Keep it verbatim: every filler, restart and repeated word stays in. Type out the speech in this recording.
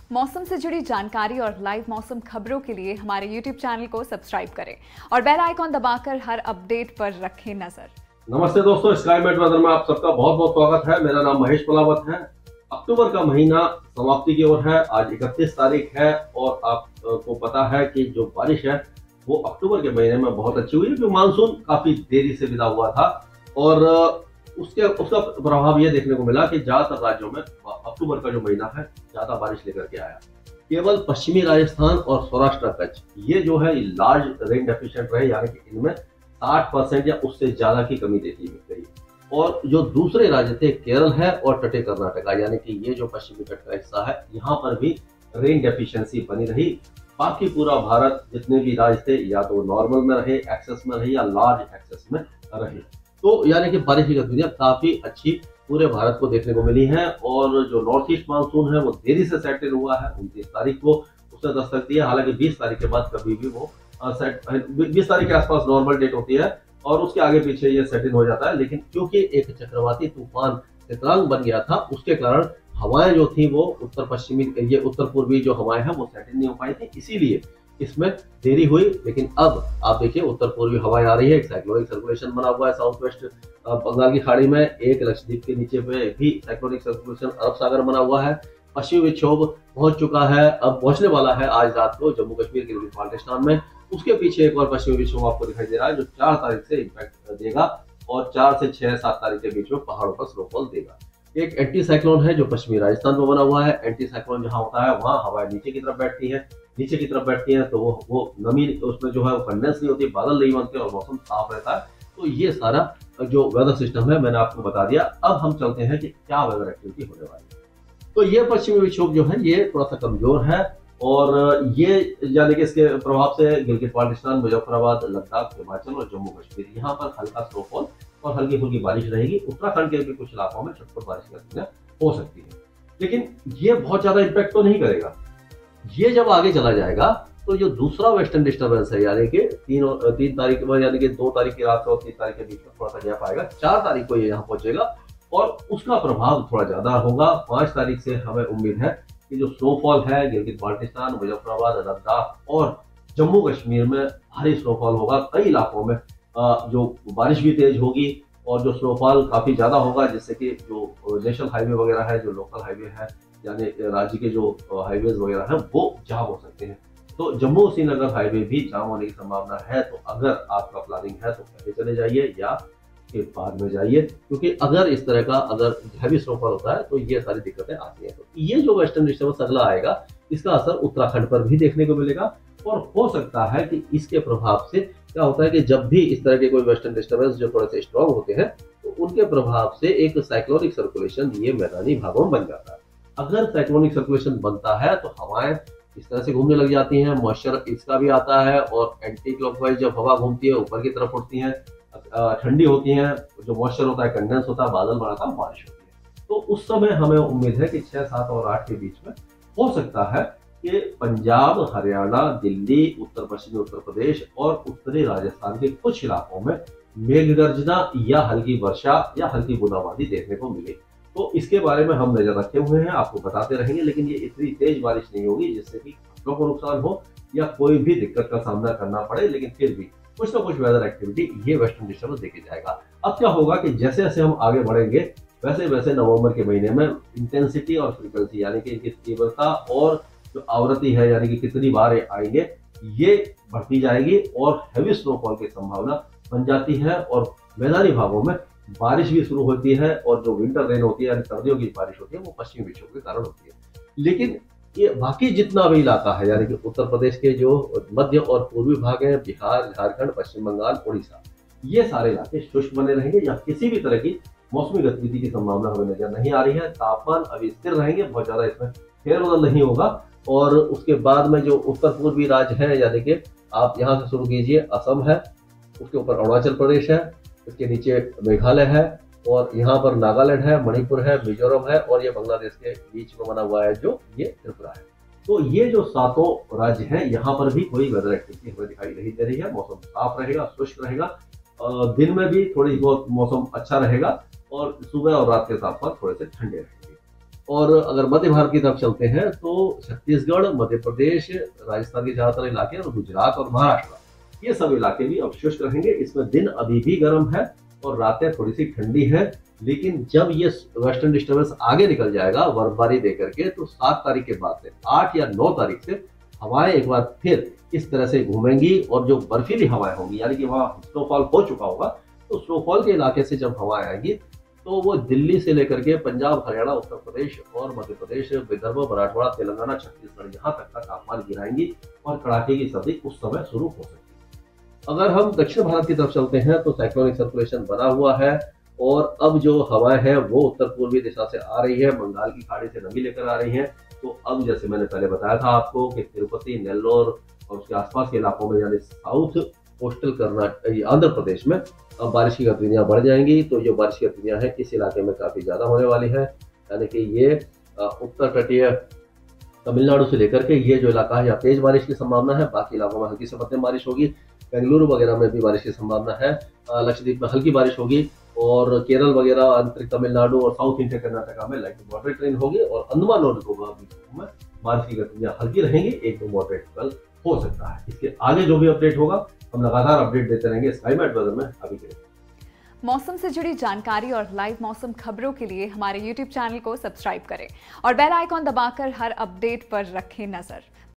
मौसम से जुड़ी जानकारी और लाइव मौसम खबरों के लिए हमारे यूट्यूब चैनल को सब्सक्राइब करें और बेल आइकॉन दबाकर हर अपडेट पर रखें नजर। नमस्ते दोस्तों, स्काईमेट वेदर में आप सबका बहुत बहुत स्वागत है। मेरा नाम महेश पलावत है। अक्टूबर का महीना समाप्ति की ओर है। आज इकतीस तारीख है और आपको पता है कि जो बारिश है वो अक्टूबर के महीने में बहुत अच्छी हुई है, क्योंकि मानसून काफी देरी से विदा हुआ था और उसके उसका प्रभाव ये देखने को मिला कि ज्यादातर राज्यों में अक्टूबर का जो महीना है ज्यादा बारिश लेकर के आया। केवल पश्चिमी राजस्थान और सौराष्ट्र कच्छ ये जो है लार्ज रेन डेफिशिएंट रहे, यानी कि इनमें साठ परसेंट या उससे ज्यादा की कमी देखी गई। और जो दूसरे राज्य थे केरल है और तटीय कर्नाटका, यानी कि ये जो पश्चिमी तट का हिस्सा है, यहाँ पर भी रेन डेफिशिएंसी बनी रही। बाकी पूरा भारत जितने भी राज्य थे या तो नॉर्मल में रहे, एक्सेस में रहे या लार्ज एक्सेस में रहे। तो यानी कि बारिश की गतिविधियां काफी अच्छी पूरे भारत को देखने को मिली है। और जो नॉर्थ ईस्ट मानसून है वो देरी से सेटल हुआ है। उनतीस तारीख को उसने दस्तक दिया, हालांकि बीस तारीख के बाद कभी भी वो बीस तारीख के आसपास नॉर्मल डेट होती है और उसके आगे पीछे ये सेटल हो जाता है। लेकिन क्योंकि एक चक्रवाती तूफान तितरांग बन गया था, उसके कारण हवाएं जो थी वो उत्तर पश्चिमी ये उत्तर पूर्वी जो हवाएं हैं वो सेटल नहीं हो पाई थी, इसीलिए इसमें देरी हुई। लेकिन अब आप देखिए उत्तर पूर्वी हवाएं आ रही है, एक साइक्लोनिक सर्कुलेशन बना हुआ है साउथ वेस्ट बंगाल की खाड़ी में, एक लक्षद्वीप के नीचे पे भी साइक्लोनिक सर्कुलेशन अरब सागर बना हुआ है। पश्चिमी विक्षोभ पहुंच चुका है, अब पहुंचने वाला है आज रात को जम्मू कश्मीर के बाल्टिस्तान में। उसके पीछे एक और पश्चिमी विक्षोभ आपको दिखाई दे रहा है जो चार तारीख से इम्पैक्ट देगा और चार से छह सात तारीख के बीच में पहाड़ों पर स्नोफॉल देगा। एक एंटी साइक्लोन है जो पश्चिमी राजस्थान में बना हुआ है। एंटी साइक्लोन जहां होता है वहां हवाएं नीचे की तरफ बैठती है, नीचे की तरफ बैठती है तो वो वो नमी उसमें जो है वो कंडेंस नहीं होती, बादल नहीं बनते और मौसम साफ रहता है। तो ये सारा जो वेदर सिस्टम है मैंने आपको बता दिया। अब हम चलते हैं कि क्या वेदर एक्टिविटी होने वाली है। तो ये पश्चिमी विक्षोभ जो है ये थोड़ा सा कमजोर है और ये यानी कि इसके प्रभाव से गिलगित बाल्टिस्तान, मुजफ्फराबाद, लद्दाख, हिमाचल और जम्मू कश्मीर यहाँ पर हल्का स्नोफॉल और हल्की फुल्की बारिश रहेगी। उत्तराखंड के भी कुछ इलाकों में छुटपुट बारिश की घटनाएं हो सकती है, लेकिन ये बहुत ज्यादा इम्पैक्ट तो नहीं करेगा। ये जब आगे चला जाएगा तो जो दूसरा वेस्टर्न डिस्टर्बेंस है, यानी कि तीन तीन तारीख में यानी कि दो तारीख की रात से और तीन तारीख के बीच में थोड़ा सा गैप आएगा, चार तारीख को ये यहाँ पहुंचेगा और उसका प्रभाव थोड़ा ज्यादा होगा। पांच तारीख से हमें उम्मीद है कि जो स्नोफॉल है गिलगित बाल्टिस्तान, मुजफ्फराबाद, लद्दाख और जम्मू कश्मीर में भारी स्नोफॉल होगा। कई इलाकों में जो बारिश भी तेज होगी और जो स्नोफॉल काफी ज्यादा होगा, जिससे कि जो नेशनल हाईवे वगैरह है, जो लोकल हाईवे है यानी राज्य के जो हाईवेज वगैरह हैं वो जाम हो सकते हैं। तो जम्मू श्रीनगर हाईवे भी जाम होने की संभावना है। तो अगर आपका प्लानिंग है तो पहले चले जाइए या के बाद में जाइए, क्योंकि अगर इस तरह का अगर हैवी स्नोफॉल होता है तो ये सारी दिक्कतें आती हैं। तो ये जो वेस्टर्न डिस्टर्बेंस अगला आएगा इसका असर उत्तराखंड पर भी देखने को मिलेगा और हो सकता है कि इसके प्रभाव से क्या होता है कि जब भी इस तरह के कोई वेस्टर्न डिस्टर्बेंस जो थोड़े से स्ट्रॉन्ग होते हैं तो उनके प्रभाव से एक साइक्लोनिक सर्कुलेशन ये मैदानी भागों में बन जाता है। अगर साइक्लोनिक सर्कुलेशन बनता है तो हवाएं इस तरह से घूमने लग जाती हैं, मॉइस्चर इसका भी आता है और एंटी क्लॉकवाइज जब हवा घूमती है ऊपर की तरफ उठती है, ठंडी होती है, जो मॉइस्चर होता है कंडेंस होता है, बादल बनाता है, बारिश होती है। तो उस समय हमें उम्मीद है कि छह सात और आठ के बीच में हो सकता है कि पंजाब, हरियाणा, दिल्ली, उत्तर पश्चिमी उत्तर प्रदेश और उत्तरी राजस्थान के कुछ इलाकों में मेघ गर्जना या हल्की वर्षा या हल्की बूंदाबांदी देखने को मिले। तो इसके बारे में हम नजर रखे हुए हैं, आपको बताते रहेंगे, लेकिन ये इतनी तेज बारिश नहीं होगी जिससे कि फसलों को नुकसान हो या कोई भी दिक्कत का सामना करना पड़े। लेकिन फिर भी कुछ ना कुछ वेदर एक्टिविटी ये वेस्टर्न डिस्टर्बेंस देखे जाएगा। अब क्या होगा कि जैसे जैसे हम आगे बढ़ेंगे वैसे वैसे नवंबर के महीने में इंटेंसिटी और फ्रीक्वेंसी यानी कि इनकी तीव्रता और जो आवृत्ति है यानी कि कितनी बार आएंगे ये बढ़ती जाएगी और हैवी स्नोफॉल की संभावना बन जाती है और मैदानी भागों में बारिश भी शुरू होती है। और जो विंटर रेन होती है यानी सर्दियों की बारिश होती है वो पश्चिमी विक्षोभ के कारण होती है। लेकिन ये बाकी जितना भी इलाका है यानी कि उत्तर प्रदेश के जो मध्य और पूर्वी भाग हैं, बिहार, झारखंड, पश्चिम बंगाल, उड़ीसा, ये सारे इलाके शुष्क बने रहेंगे या किसी भी तरह की मौसमी गतिविधि की संभावना हमें नजर नहीं आ रही है। तापमान अभी स्थिर रहेंगे, बहुत ज्यादा इसमें फेरबदल नहीं होगा। और उसके बाद में जो उत्तर पूर्वी राज्य है यानी कि आप यहाँ से शुरू कीजिए, असम है, उसके ऊपर अरुणाचल प्रदेश है, इसके नीचे मेघालय है और यहाँ पर नागालैंड है, मणिपुर है, मिजोरम है और ये बांग्लादेश के बीच में बना हुआ है जो ये त्रिपुरा है। तो ये जो सातों राज्य हैं यहाँ पर भी कोई वेदर एक्टिविटी हमें दिखाई नहीं दे रही है। मौसम साफ रहेगा, शुष्क रहेगा, दिन में भी थोड़ी बहुत मौसम अच्छा रहेगा और सुबह और रात के तापमान थोड़े से ठंडे रहेंगे। और अगर मध्य भारत की तरफ चलते हैं तो छत्तीसगढ़, मध्य प्रदेश, राजस्थान के ज्यादातर इलाके और गुजरात और महाराष्ट्र, ये सब इलाके भी अब शुष्क रहेंगे। इसमें दिन अभी भी गर्म है और रातें थोड़ी सी ठंडी है, लेकिन जब ये वेस्टर्न डिस्टर्बेंस आगे निकल जाएगा बर्फबारी दे करके, तो सात तारीख के बाद से आठ या नौ तारीख से हवाएं एक बार फिर इस तरह से घूमेंगी और जो बर्फीली हवाएं होंगी, यानी कि वहाँ स्नोफॉल हो चुका होगा, तो स्नोफॉल के इलाके से जब हवाएं आएंगी तो वो दिल्ली से लेकर के पंजाब, हरियाणा, उत्तर प्रदेश और मध्य प्रदेश, विदर्भ, मराठवाड़ा, तेलंगाना, छत्तीसगढ़, यहाँ तक का तापमान गिराएंगी और कड़ाके की सर्दी उस समय शुरू हो सकती है। अगर हम दक्षिण भारत की तरफ चलते हैं तो साइक्लोनिक सर्कुलेशन बना हुआ है और अब जो हवाएं हैं वो उत्तर पूर्वी दिशा से आ रही है, बंगाल की खाड़ी से नमी लेकर आ रही हैं। तो अब जैसे मैंने पहले बताया था आपको कि तिरुपति, नेल्लोर और उसके आसपास के इलाकों में, यानी साउथ कोस्टल कर्नाटक, आंध्र प्रदेश में अब बारिश की गतिविधियां बढ़ जाएंगी। तो जो बारिश की गतिविधियां हैं इस इलाके में काफी ज्यादा होने वाली है, यानी कि ये उत्तर तटीय तमिलनाडु से लेकर के ये जो इलाका है यहाँ तेज बारिश की संभावना है, बाकी इलाकों में हल्की से मध्यम बारिश होगी। बेंगलुरु वगैरह में भी बारिश की संभावना है, लक्षद्वीप में हल्की बारिश होगी और केरल वगैरह, अंतरिक्ष तमिलनाडु और साउथ इंडिया कर्नाटका में लाइट टू मॉडरेट रेन होगी और अंडमान और निकोबार द्वीपों में बारिश की गतिविधियां हल्की रहेंगी, एक दो मॉडरेट कल हो सकता है। इसके आगे जो भी अपडेट होगा हम लगातार अपडेट देते रहेंगे स्काईमेट वेदर में। अभी के लिए मौसम से जुड़ी जानकारी और लाइव मौसम खबरों के लिए हमारे यूट्यूब चैनल को सब्सक्राइब करें और बेल आइकॉन दबाकर हर अपडेट पर रखें नजर।